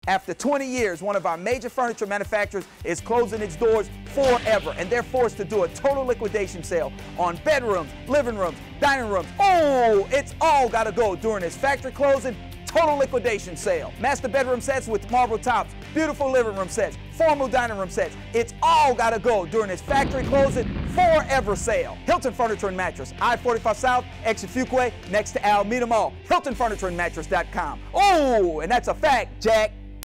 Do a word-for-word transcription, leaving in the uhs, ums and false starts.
After twenty years, one of our major furniture manufacturers is closing its doors forever, and they're forced to do a total liquidation sale on bedrooms, living rooms, dining rooms. Oh, it's all gotta go during this factory closing total liquidation sale. Master bedroom sets with marble tops, beautiful living room sets, formal dining room sets. It's all gotta go during this factory closing forever sale. Hilton Furniture and Mattress, I forty-five South, Exit Fuquay, next to Alameda Mall. Hilton Furniture and Mattress dot com. Oh, and that's a fact, Jack.